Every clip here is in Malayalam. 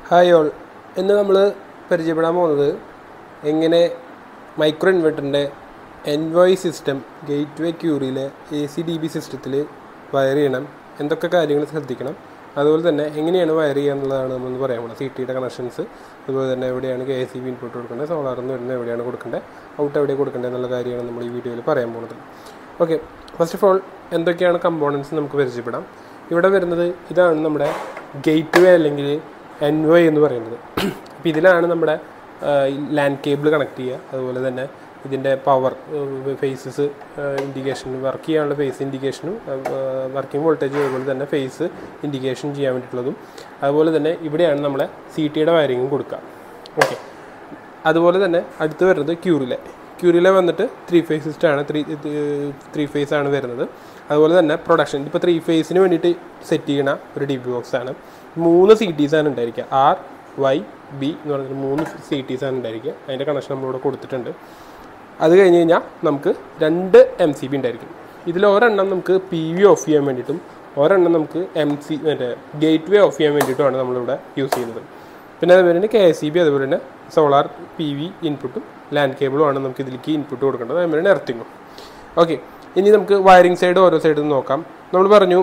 ഹായ് ഓൾ, ഇന്ന് നമ്മൾ പരിചയപ്പെടാൻ പോകുന്നത് എങ്ങനെ മൈക്രോ ഇൻവെർട്ടറിൻ്റെ എൻവോയ് സിസ്റ്റം ഗേറ്റ് വേ ക്യൂറിയിലെ ACDB സിസ്റ്റത്തിൽ വയർ ചെയ്യണം, എന്തൊക്കെ കാര്യങ്ങൾ ശ്രദ്ധിക്കണം, അതുപോലെ തന്നെ എങ്ങനെയാണ് വയർ ചെയ്യുക എന്നുള്ളതാണ് നമ്മളൊന്ന് പറയാൻ പോകുന്നത്. CTയുടെ കണക്ഷൻസ്, അതുപോലെ തന്നെ എവിടെയാണ് KCB ഇൻപുട്ട് കൊടുക്കേണ്ടത്, സോളാറിൽ നിന്ന് വരുന്നത് എവിടെയാണ് കൊടുക്കേണ്ടത്, ഔട്ട് എവിടെ കൊടുക്കേണ്ടത് എന്നുള്ള കാര്യമാണ് നമ്മൾ ഈ വീഡിയോയിൽ പറയാൻ പോകുന്നത്. ഓക്കെ, ഫസ്റ്റ് ഓഫ് ഓൾ എന്തൊക്കെയാണ് കമ്പോണൻസ് നമുക്ക് പരിചയപ്പെടാം. ഇവിടെ വരുന്നത് ഇതാണ് നമ്മുടെ ഗേറ്റ് വേ അല്ലെങ്കിൽ എൻവോയ് എന്ന് പറയുന്നത്. അപ്പോൾ ഇതിലാണ് നമ്മുടെ ലാൻഡ് കേബിൾ കണക്ട് ചെയ്യുക, അതുപോലെ തന്നെ ഇതിൻ്റെ പവർ ഫേസസ് ഇൻഡിക്കേഷൻ, വർക്ക് ചെയ്യാനുള്ള ഫേസ് ഇൻഡിക്കേഷനും വർക്കിംഗ് വോൾട്ടേജ്, അതുപോലെ തന്നെ ഫേസ് ഇൻഡിക്കേഷൻ ചെയ്യാൻ വേണ്ടിയിട്ടുള്ളതും, അതുപോലെ തന്നെ ഇവിടെയാണ് നമ്മളെ CTയുടെ വയറിങ്ങും കൊടുക്കുക. ഓക്കെ, അതുപോലെ തന്നെ അടുത്ത് വരുന്നത് ക്യൂറിലെ വന്നിട്ട് 3 ഫേസ് സിസ്റ്റമാണ്, 3 ഫേസ് ആണ് വരുന്നത്. അതുപോലെ തന്നെ പ്രൊഡക്ഷൻ ഇപ്പോൾ 3 ഫേസിന് വേണ്ടിയിട്ട് സെറ്റ് ചെയ്യണ ഒരു DB ബോക്സ് ആണ്. 3 CTs ആണ് ഉണ്ടായിരിക്കുക. R, Y, B എന്ന് പറഞ്ഞിട്ട് 3 CTs ആണ് ഉണ്ടായിരിക്കുക. അതിൻ്റെ കണക്ഷൻ നമ്മളിവിടെ കൊടുത്തിട്ടുണ്ട്. അത് കഴിഞ്ഞ് കഴിഞ്ഞാൽ നമുക്ക് 2 MCB ഉണ്ടായിരിക്കും. ഇതിൽ ഒരെണ്ണം നമുക്ക് PV ഓഫ് ചെയ്യാൻ വേണ്ടിയിട്ടും ഒരെണ്ണം നമുക്ക് മറ്റേ ഗേറ്റ് വേ ഓഫ് ചെയ്യാൻ വേണ്ടിയിട്ടുമാണ് നമ്മളിവിടെ യൂസ് ചെയ്യുന്നത്. പിന്നെ അതുപോലെ തന്നെ KCB, അതുപോലെ തന്നെ സോളാർ PV ഇൻപുട്ടും ലാൻഡ് കേബിളുമാണ് നമുക്ക് ഇതിലേക്ക് ഇൻപുട്ട് കൊടുക്കേണ്ടത്, അതുപോലെ തന്നെ എർത്തിങ്ങും. ഓക്കെ, ഇനി നമുക്ക് വയറിംഗ് സൈഡ് ഓരോ സൈഡിൽ നോക്കാം. നമ്മൾ പറഞ്ഞു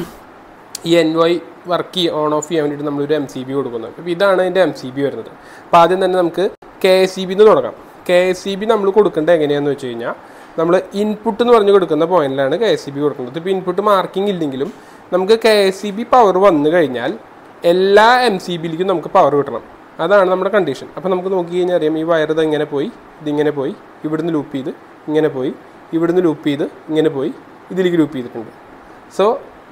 ഈ എൻവോയ് വർക്ക് ഓൺ ഓഫ് ചെയ്യാൻ വേണ്ടിയിട്ട് നമ്മളൊരു MCB കൊടുക്കുന്നത്. അപ്പോൾ ഇതാണ് അതിൻ്റെ MCB വരുന്നത്. അപ്പോൾ ആദ്യം തന്നെ നമുക്ക് KCB എന്ന് തുടങ്ങാം. KCB നമ്മൾ കൊടുക്കേണ്ടത് എങ്ങനെയാണെന്ന് വെച്ച് കഴിഞ്ഞാൽ, നമ്മൾ ഇൻപുട്ട് എന്ന് പറഞ്ഞ് കൊടുക്കുന്ന പോയിന്റിലാണ് KCB കൊടുക്കുന്നത്. ഇപ്പോൾ ഇൻപുട്ട് മാർക്കിംഗ് ഇല്ലെങ്കിലും നമുക്ക് KCB പവർ വന്നു കഴിഞ്ഞാൽ എല്ലാ MCBയിലേക്കും നമുക്ക് പവർ കിട്ടണം. അതാണ് നമ്മുടെ കണ്ടീഷൻ. അപ്പോൾ നമുക്ക് നോക്കി കഴിഞ്ഞാൽ അറിയാം, ഈ വയർ ഇതിങ്ങനെ പോയി, ഇതിങ്ങനെ പോയി, ഇവിടുന്ന് ലൂപ്പ് ചെയ്ത് ഇങ്ങനെ പോയി, ഇവിടുന്ന് ലൂപ്പ് ചെയ്ത് ഇങ്ങനെ പോയി, ഇതിലേക്ക് ലൂപ്പ് ചെയ്തിട്ടുണ്ട്. സോ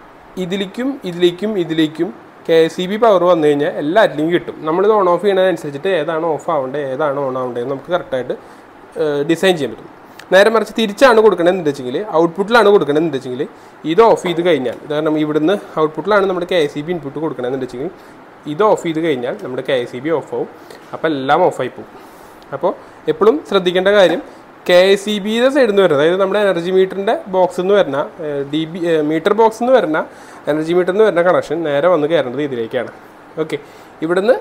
ഇതിലേക്കും KCB പവർ വന്നു കഴിഞ്ഞാൽ എല്ലാറ്റിലേക്കും കിട്ടും. നമ്മളിത് ഓൺ ഓഫ് ചെയ്യുന്നതനുസരിച്ചിട്ട് ഏതാണ് ഓഫ് ആവേണ്ടത്, ഏതാണ് ഓൺ ആവേണ്ടത് നമുക്ക് കറക്റ്റായിട്ട് ഡിസൈൻ ചെയ്യാൻ പറ്റും. നേരെ മറിച്ച് തിരിച്ചാണ് കൊടുക്കണമെന്ന് വെച്ചെങ്കിൽ, ഔട്ട്പുട്ടിലാണ് കൊടുക്കണമെന്ന് വെച്ചെങ്കിൽ, ഇത് ഓഫ് ചെയ്ത് കഴിഞ്ഞാൽ, കാരണം ഇവിടുന്ന് ഔട്ട്പുട്ടിലാണ് നമ്മുടെ KCB ഇൻപുട്ട് കൊടുക്കണമെന്ന് വെച്ചെങ്കിൽ, ഇത് ഓഫ് ചെയ്ത് കഴിഞ്ഞാൽ നമ്മുടെ KCB ഓഫ് ആവും. അപ്പോൾ എല്ലാം ഓഫായി പോകും. അപ്പോൾ എപ്പോഴും ശ്രദ്ധിക്കേണ്ട കാര്യം, KCBയുടെ സൈഡിൽ നിന്ന് വരുന്നത്, അതായത് നമ്മുടെ എനർജി മീറ്ററിൻ്റെ ബോക്സിൽ നിന്ന് വരുന്ന മീറ്റർ ബോക്സിൽ നിന്ന് വരുന്ന എനർജി മീറ്ററിൽ നിന്ന് വരുന്ന കണക്ഷൻ നേരെ വന്ന് കയറേണ്ടത് ഇതിലേക്കാണ്. ഓക്കെ, ഇവിടുന്ന്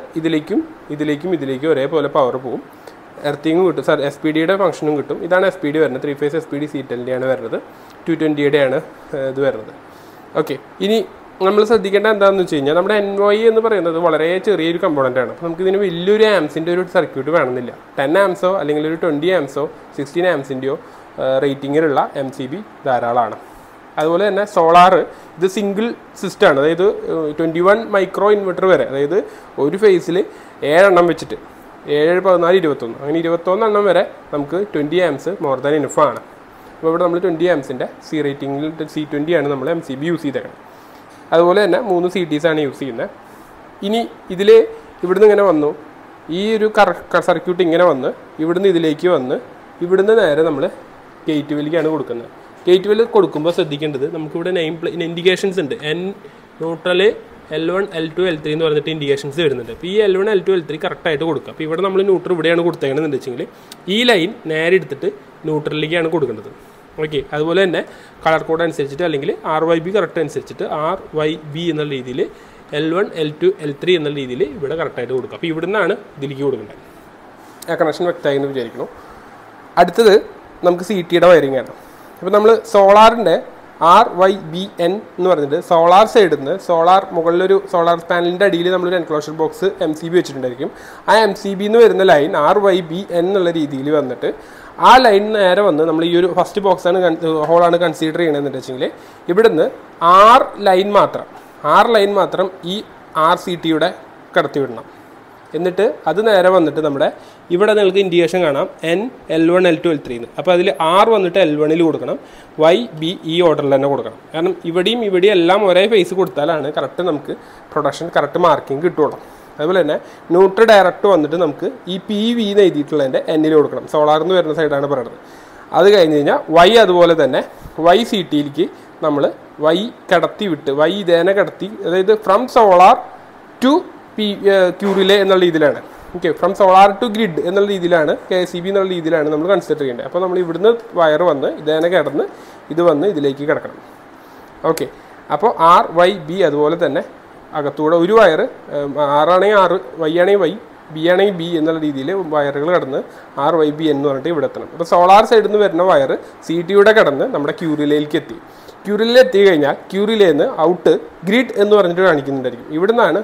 ഇതിലേക്കും ഒരേപോലെ പവർ പോകും. എർത്തിങ്ങും കിട്ടും, SPD ഫംഗ്ഷനും കിട്ടും. ഇതാണ് SPD വരുന്നത്. 3 ഫേസ് SPD C10ൻ്റെയാണ് വരുന്നത്. 220യുടെയാണ് ഇത് വരുന്നത്. ഓക്കെ, ഇനി നമ്മൾ ശ്രദ്ധിക്കേണ്ട എന്താണെന്ന് വെച്ച് കഴിഞ്ഞാൽ, നമ്മുടെ എൻവോയ് എന്ന് പറയുന്നത് വളരെ ചെറിയൊരു കമ്പോണൻ്റ് ആണ്. അപ്പോൾ നമുക്കിതിന് വലിയൊരു ആംസിൻ്റെ ഒരു സർക്യൂട്ട് വേണമെന്നില്ല. 10 ആംസോ അല്ലെങ്കിൽ ഒരു 20 ആംസോ 16 ആംസിൻ്റെയോ റേറ്റിങ്ങിലുള്ള MCB ധാരാളമാണ്. അതുപോലെ തന്നെ സോളാർ ഇത് സിംഗിൾ സിസ്റ്റമാണ്. അതായത് 21 മൈക്രോ ഇൻവെർട്ടർ വരെ, അതായത് ഒരു ഫേസിൽ 7 എണ്ണം വെച്ചിട്ട് 7, 14, 21 അങ്ങനെ 21 എണ്ണം വരെ നമുക്ക് 20 ആംസ് മോർ ദാൻ ഇനഫ് ആണ്. അപ്പോൾ ഇവിടെ നമ്മൾ 20 ആംസിൻ്റെ റേറ്റിംഗിൽ C20 ആണ് നമ്മൾ MCB യൂസ് ചെയ്തേക്കുന്നത്. അതുപോലെ തന്നെ 3 CTs ആണ് യൂസ് ചെയ്യുന്നത്. ഇനി ഇവിടുന്ന് ഇങ്ങനെ വന്നു, ഈ ഒരു സർക്യൂട്ട് ഇങ്ങനെ വന്ന് ഇവിടുന്ന് ഇതിലേക്ക് വന്ന് ഇവിടുന്ന് നേരെ നമ്മൾ ഗേറ്റ് വേയിലേക്കാണ് കൊടുക്കുന്നത്. ഗേറ്റ് വേയിൽ കൊടുക്കുമ്പോൾ ശ്രദ്ധിക്കേണ്ടത്, നമുക്കിവിടെ ഇൻഡിക്കേഷൻസ് ഉണ്ട്. ന്യൂട്രൽ L1, L2, L3 എന്ന് പറഞ്ഞിട്ട് ഇൻഡിക്കേഷൻസ് വരുന്നുണ്ട്. അപ്പോൾ ഈ L1, L2, L3 കറക്റ്റായിട്ട് കൊടുക്കുക. അപ്പോൾ ഇവിടെ നമ്മൾ ന്യൂട്രൽ ഇവിടെയാണ് കൊടുത്തേക്കണമെന്ന് വെച്ചെങ്കിൽ, ഈ ലൈൻ നേരെ എടുത്തിട്ട് ന്യൂട്രലിലേക്കാണ് കൊടുക്കേണ്ടത്. ഓക്കെ, അതുപോലെ തന്നെ കളർ കോഡ് അനുസരിച്ചിട്ട് അല്ലെങ്കിൽ RYB കറക്റ്റ് അനുസരിച്ചിട്ട് RYB എന്നുള്ള രീതിയിൽ L1, L2, L3 എന്നുള്ള രീതിയിൽ ഇവിടെ കറക്റ്റായിട്ട് കൊടുക്കുക. അപ്പോൾ ഇവിടെ നിന്നാണ് ഇതിലേക്ക് കൊടുക്കേണ്ടത്. ആ കണക്ഷൻ വ്യക്തമായി എന്ന് വിചാരിക്കുന്നു. അടുത്തത് നമുക്ക് CTയുടെ വയറിംഗ് ആണ്. അപ്പോൾ നമ്മൾ സോളാറിൻ്റെ RYBN എന്ന് പറഞ്ഞിട്ട് സോളാർ സൈഡിൽ നിന്ന് മുകളിലൊരു സോളാർ പാനലിൻ്റെ അടിയിൽ നമ്മളൊരു എൻക്ലോഷർ ബോക്സ് MCB വെച്ചിട്ടുണ്ടായിരിക്കും. ആ MCB എന്ന് വരുന്ന ലൈൻ RYBN എന്നുള്ള രീതിയിൽ വന്നിട്ട് ആ ലൈൻ നേരെ വന്ന് നമ്മൾ ഈ ഒരു ഫസ്റ്റ് ഹോളാണ് കൺസിഡർ ചെയ്യണമെന്ന് വെച്ചെങ്കിൽ, ഇവിടുന്ന് 6 ലൈൻ മാത്രം ഈ RCTയുടെ കടത്തി വിടണം. എന്നിട്ട് അത് നേരെ വന്നിട്ട് നമ്മുടെ ഇവിടെ നിങ്ങൾക്ക് ഇൻഡിക്കേഷൻ കാണാം N, L1, L2, L3 എന്ന്. അപ്പോൾ അതിൽ R വന്നിട്ട് L1ൽ കൊടുക്കണം, Y, B ഈ ഓർഡറിൽ തന്നെ കൊടുക്കണം. കാരണം ഇവിടെയും എല്ലാം ഒരേ ഫേസ് കൊടുത്താലാണ് കറക്റ്റ് നമുക്ക് പ്രൊഡക്ഷൻ കറക്റ്റ് മാർക്കിംഗ് കിട്ടുള്ളൂ. അതുപോലെ തന്നെ ന്യൂട്രൽ ഡയറക്റ്റ് വന്നിട്ട് നമുക്ക് ഈ PV എന്ന് എഴുതിയിട്ടുള്ളതിൻ്റെ Nൽ കൊടുക്കണം. സോളാർ എന്ന് വരുന്ന സൈഡാണ് പറയുന്നത്. അത് കഴിഞ്ഞ് കഴിഞ്ഞാൽ Y അതുപോലെ തന്നെ Y CTയിലേക്ക് നമ്മൾ Y കടത്തി വിട്ട് ഇതേനെ കടത്തി, അതായത് ഫ്രം സോളാർ ടു ക്യൂറിലെ എന്നുള്ള രീതിയിലാണ്. Okay, from solar to grid എന്നുള്ള രീതിയിലാണ്, KCB എന്നുള്ള രീതിയിലാണ് നമ്മൾ കൺസിഡർ ചെയ്യേണ്ടത്. അപ്പോൾ നമ്മൾ ഇവിടുന്ന് വയർ വന്ന് ഇതേനെ കിടന്ന് ഇത് വന്ന് ഇതിലേക്ക് കിടക്കണം. ഓക്കെ, അപ്പോൾ RYB അതുപോലെ തന്നെ അകത്തൂടെ ഒരു വയർ ആറാണെങ്കിൽ 6, വൈ ആണെങ്കിൽ വൈ, ബി ആണെങ്കിൽ ബി എന്നുള്ള രീതിയിൽ വയറുകൾ കടന്ന് RYB എന്ന് പറഞ്ഞിട്ട് ഇവിടെ എത്തണം. അപ്പോൾ സോളാർ സൈഡിൽ നിന്ന് വരുന്ന വയർ CTയുടെ കടന്ന് നമ്മുടെ ക്യൂറിലേക്ക് എത്തി. ക്യൂറിൽ എത്തി കഴിഞ്ഞാൽ ക്യൂറിലേയിൽ നിന്ന് ഔട്ട് ഗ്രിഡ് എന്ന് പറഞ്ഞിട്ട് കാണിക്കുന്നുണ്ടായിരിക്കും. ഇവിടെ നിന്നാണ്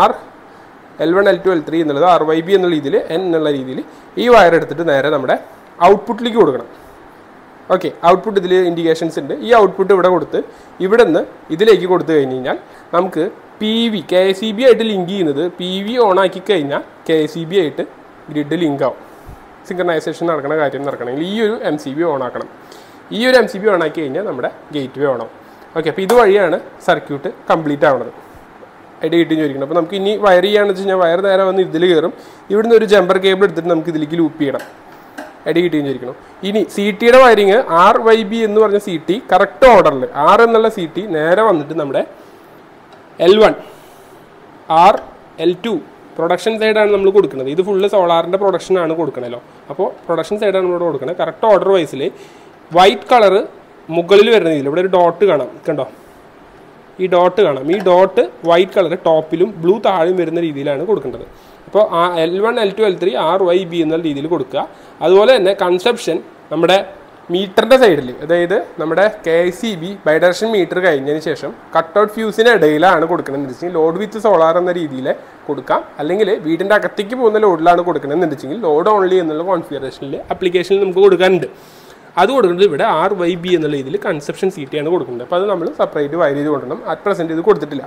L1, L2, L3 എന്നുള്ളത് RYB എന്നുള്ള രീതിയിൽ N എന്നുള്ള രീതിയിൽ ഈ വയർ എടുത്തിട്ട് നേരെ നമ്മുടെ ഔട്ട്പുട്ടിലേക്ക് കൊടുക്കണം. ഓക്കെ, ഔട്ട്പുട്ട് ഇതിൽ ഇൻഡിക്കേഷൻസ് ഉണ്ട്. ഈ ഔട്ട്പുട്ട് ഇവിടെ കൊടുത്ത് ഇവിടെ നിന്ന് ഇതിലേക്ക് കൊടുത്തു കഴിഞ്ഞ് കഴിഞ്ഞാൽ നമുക്ക് PV KCB ആയിട്ട് ലിങ്ക് ചെയ്യുന്നത് PV ഓൺ ആക്കി കഴിഞ്ഞാൽ KCB ആയിട്ട് ഗ്രിഡ് ലിങ്ക് ആവും. സിങ്കർണൈസേഷൻ നടക്കുന്ന കാര്യം നടക്കണമെങ്കിൽ ഈ ഒരു MCB ഓൺ ആക്കണം. ഈ ഒരു MCB ഓൺ ആക്കി കഴിഞ്ഞാൽ നമ്മുടെ ഗേറ്റ് വേ ഓണാവും. ഓക്കെ, അപ്പോൾ ഇതുവഴിയാണ് സർക്യൂട്ട് കംപ്ലീറ്റ് ആവുന്നത്. ഐഡിയ കിട്ടി ചോദിക്കണം. അപ്പോൾ നമുക്ക് ഇനി വയർ ചെയ്യുകയാണെന്ന് വെച്ച് കഴിഞ്ഞാൽ വയർ നേരെ വന്ന് ഇതിൽ കയറും. ഇവിടുന്ന് ഒരു ജമ്പർ കേബിൾ എടുത്തിട്ട് നമുക്ക് ഇതിലേക്ക് ലൂപ്പ് ചെയ്യണം. ഐഡിയ കിട്ടി ചോദിക്കണം. ഇനി CTയുടെ വയറിങ് RYB എന്ന് പറഞ്ഞ CT കറക്റ്റ് ഓർഡറിൽ R എന്നുള്ള CT നേരെ വന്നിട്ട് നമ്മുടെ L1 R L2 പ്രൊഡക്ഷൻ സൈഡാണ് നമ്മൾ കൊടുക്കുന്നത്. ഇത് ഫുള്ള് സോളാറിൻ്റെ പ്രൊഡക്ഷനാണ് കൊടുക്കണമല്ലോ. അപ്പോൾ പ്രൊഡക്ഷൻ സൈഡാണ് നമ്മളിവിടെ കൊടുക്കുന്നത്. കറക്റ്റ് ഓർഡർ വൈസിൽ വൈറ്റ് കളറ് മുകളിൽ വരുന്ന രീതിയിൽ ഇവിടെ ഒരു ഡോട്ട് കാണാം, കണ്ടോ? ഈ ഡോട്ട് കാണാം. ഈ ഡോട്ട് വൈറ്റ് കളർ ടോപ്പിലും ബ്ലൂ താഴെയും വരുന്ന രീതിയിലാണ് കൊടുക്കേണ്ടത്. അപ്പോൾ L1, L2, L3 RYB എന്ന രീതിയിൽ കൊടുക്കുക. അതുപോലെ തന്നെ കൺസെപ്ഷൻ നമ്മുടെ മീറ്ററിൻ്റെ സൈഡിൽ, അതായത് നമ്മുടെ KCB ബൈഡയറക്ഷൻ മീറ്റർ കഴിഞ്ഞതിന് ശേഷം കട്ടൗട്ട് ഫ്യൂസിന് ഇടയിലാണ് കൊടുക്കണമെന്ന് വെച്ചാൽ ലോഡ് വിത്ത് സോളാർ എന്ന രീതിയിൽ കൊടുക്കാം. അല്ലെങ്കിൽ വീടിൻ്റെ അകത്തേക്ക് പോകുന്ന ലോഡിലാണ് കൊടുക്കണമെന്ന് വെച്ചെങ്കിൽ ലോഡ് ഓൺലി എന്നുള്ള കോൺഫിഗറേഷനിൽ ആപ്ലിക്കേഷനിൽ നമുക്ക് കൊടുക്കാനുണ്ട്. അത് കൊടുക്കുന്നത് ഇവിടെ RYB എന്നുള്ള രീതിയിൽ കൺസെപ്ഷൻ CT ആണ് കൊടുക്കുന്നത്. അപ്പോൾ അത് നമ്മൾ സെപ്പറേറ്റ് വയർ ചെയ്ത് കൊണ്ടുവരണം. അറ്റ് പ്രസൻറ്റ് ഇത് കൊടുത്തിട്ടില്ല.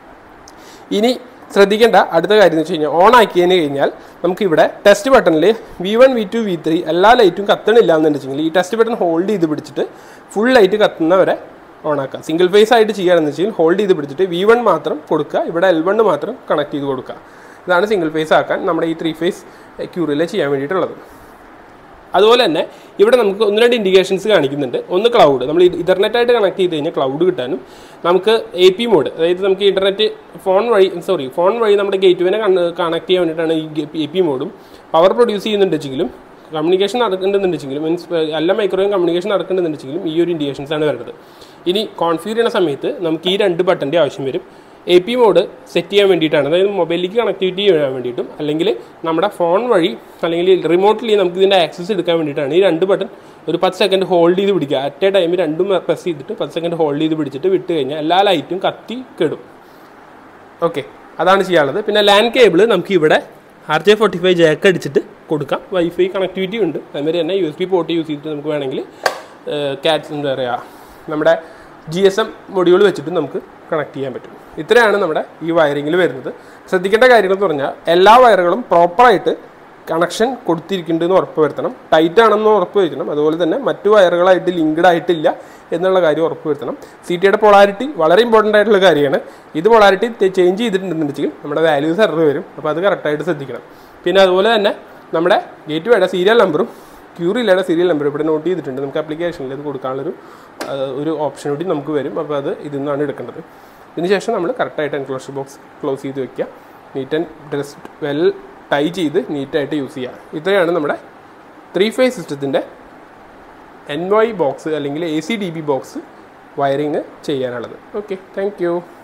ഇനി ശ്രദ്ധിക്കേണ്ട അടുത്ത കാര്യം എന്ന് വെച്ച് കഴിഞ്ഞാൽ ഓൺ ആക്കിയതിന് കഴിഞ്ഞാൽ നമുക്കിവിടെ ടെസ്റ്റ് ബട്ടണിൽ V1, V2, V3 എല്ലാ ലൈറ്റും കത്തണില്ല എന്ന് വെച്ചെങ്കിൽ ഈ ടെസ്റ്റ് ബട്ടൺ ഹോൾഡ് ചെയ്ത് പിടിച്ചിട്ട് ഫുൾ ലൈറ്റ് കത്തുന്നവരെ ഓൺ ആക്കുക. സിംഗിൾ ഫേസ് ആയിട്ട് ചെയ്യുകയാണെന്ന് വെച്ചാൽ ഹോൾഡ് ചെയ്ത് പിടിച്ചിട്ട് V1 മാത്രം കൊടുക്കുക, ഇവിടെ L1 മാത്രം കണക്ട് ചെയ്ത് കൊടുക്കുക. ഇതാണ് സിംഗിൾ ഫേസ് ആക്കാൻ നമ്മുടെ ഈ 3 ഫേസ് ക്യൂറിൽ ചെയ്യാൻ വേണ്ടിയിട്ടുള്ളത്. അതുപോലെ തന്നെ ഇവിടെ നമുക്ക് 1-2 ഇൻഡിക്കേഷൻസ് കാണിക്കുന്നുണ്ട്. ഒന്ന് ക്ലൗഡ്, നമ്മൾ ഇൻ്റർനെറ്റായിട്ട് കണക്ട് ചെയ്ത് കഴിഞ്ഞാൽ ക്ലൗഡ് കിട്ടാനും നമുക്ക് AP മോഡ്, അതായത് നമുക്ക് ഇൻ്റർനെറ്റ് ഫോൺ വഴി നമ്മുടെ ഗേറ്റ് വേനെ കണക്ട് ചെയ്യാൻ വേണ്ടിയിട്ടാണ് ഈ AP മോഡും. പവർ പ്രൊഡ്യൂസ് ചെയ്യുന്നുണ്ടെങ്കിലും കമ്മ്യൂണിക്കേഷൻ നടക്കുന്നുണ്ടെങ്കിലും മീൻസ് എല്ലാ മൈക്രോവേവ് കമ്മ്യൂണിക്കേഷൻ നടക്കുന്നുണ്ടെങ്കിലും ഈ ഒരു ഇൻഡിക്കേഷൻസാണ് വരുന്നത്. ഇനി കോൺഫിഗർ ചെയ്യുന്ന സമയത്ത് നമുക്ക് ഈ 2 ബട്ടൻ്റെ ആവശ്യം വരും. AP മോഡ് സെറ്റ് ചെയ്യാൻ വേണ്ടിയിട്ടാണ്, അതായത് മൊബൈലിലേക്ക് കണക്ടിവിറ്റി ചെയ്യാൻ വേണ്ടിയിട്ടും അല്ലെങ്കിൽ നമ്മുടെ ഫോൺ വഴി അല്ലെങ്കിൽ റിമോട്ട്ലി നമുക്ക് ഇതിൻ്റെ ആക്സസ് എടുക്കാൻ വേണ്ടിയിട്ടാണ്. ഈ 2 ബട്ടൺ ഒരു 10 സെക്കൻഡ് ഹോൾഡ് ചെയ്ത് പിടിക്കുക. അറ്റ് എ ടൈമിൽ 2 പ്രസ് ചെയ്തിട്ട് 10 സെക്കൻഡ് ഹോൾഡ് ചെയ്ത് പിടിച്ചിട്ട് വിട്ട് കഴിഞ്ഞാൽ എല്ലാ ലൈറ്റും കത്തി കെടും. ഓക്കെ, അതാണ് ചെയ്യാനുള്ളത്. പിന്നെ ലാൻ കേബിൾ നമുക്ക് ഇവിടെ RJ45 ജാക്ക് അടിച്ചിട്ട് കൊടുക്കാം. വൈഫൈ കണക്ടിവിറ്റി ഉണ്ട്. അതുമാതിരി തന്നെ USB പോർട്ട് യൂസ് ചെയ്തിട്ട് നമുക്ക് വേണമെങ്കിൽ എന്താ പറയുക നമ്മുടെ GSM മൊഡ്യൂൾ വെച്ചിട്ട് നമുക്ക് കണക്ട് ചെയ്യാൻ പറ്റും. ഇത്രയാണ് നമ്മുടെ ഈ വയറിങ്ങിൽ വരുന്നത്. ശ്രദ്ധിക്കേണ്ട കാര്യങ്ങൾ എന്ന് പറഞ്ഞാൽ എല്ലാ വയറുകളും പ്രോപ്പറായിട്ട് കണക്ഷൻ കൊടുത്തിരിക്കുന്നുണ്ടെന്ന് ഉറപ്പ് വരുത്തണം, ടൈറ്റ് ആണെന്ന് ഉറപ്പ് വരുത്തണം. അതുപോലെ തന്നെ മറ്റു വയറുകളായിട്ട് ലിങ്ക്ഡ് ആയിട്ടില്ല എന്നുള്ള കാര്യം ഉറപ്പ് വരുത്തണം. CTയുടെ പൊളാരിറ്റി വളരെ ഇമ്പോർട്ടൻ്റ് ആയിട്ടുള്ള കാര്യമാണ്. ഇത് പൊളാരിറ്റി ചേഞ്ച് ചെയ്തിട്ടുണ്ടെന്നുണ്ടെങ്കിൽ നമ്മുടെ വാല്യൂസ് എറർ വരും. അപ്പോൾ അത് കറക്റ്റായിട്ട് ശ്രദ്ധിക്കണം. പിന്നെ അതുപോലെ തന്നെ നമ്മുടെ ഗേറ്റ് വേയുടെ സീരിയൽ നമ്പറും ക്യൂറിലയുടെ സീരിയൽ നമ്പർ ഇവിടെ നോട്ട് ചെയ്തിട്ടുണ്ട്. നമുക്ക് ആപ്ലിക്കേഷനിൽ ഇത് കൊടുക്കാനുള്ളൊരു ഓപ്ഷൻ കൂടി നമുക്ക് വരും. അപ്പോൾ അത് ഇതിൽ നിന്നാണ് എടുക്കേണ്ടത്. ഇതിനുശേഷം നമ്മൾ കറക്റ്റായിട്ട് എൻക്ലോഷർ ബോക്സ് ക്ലോസ് ചെയ്ത് വെക്കുക. Neat and dust well tie ചെയ്ത് നീറ്റായിട്ട് യൂസ് ചെയ്യുക. ഇത്രയാണ് നമ്മുടെ 3 ഫേസ് സിസ്റ്റത്തിൻ്റെ NY ബോക്സ് അല്ലെങ്കിൽ ACDB ബോക്സ് വയറിങ് ചെയ്യാനുള്ളത്. Okay, thank U.